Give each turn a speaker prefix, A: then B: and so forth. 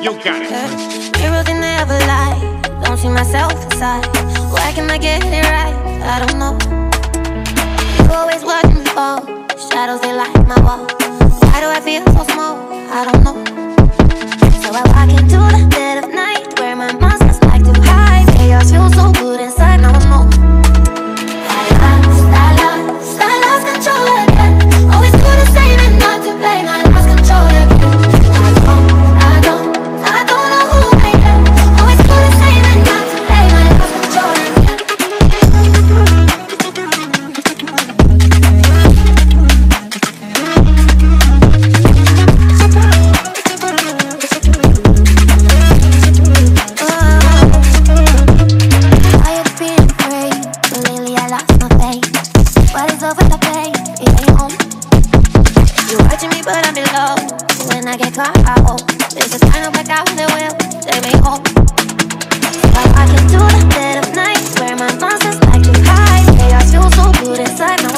A: You got it.
B: Everything they ever lie. Don't see myself inside. Why can I get it right? I don't know. You always watching me fall. Shadows, they light my wall. Why do I feel so small? I don't know. So I walk into the dead of night, where my monsters like to hide. Chaos feels so good inside, now I know. I lost control again. Always do the same and not to blame. I lost control again. I don't know who I am. Always do the same and not to blame. I lost control again. I had been afraid, but lately I lost my faith. What is up with the pain? It ain't home. You're watching me, but I'm below. When I get caught, I hope there's a sign of back out when they will take me home. I walk into the dead of night, where my monsters like to hide. Chaos feels so good inside.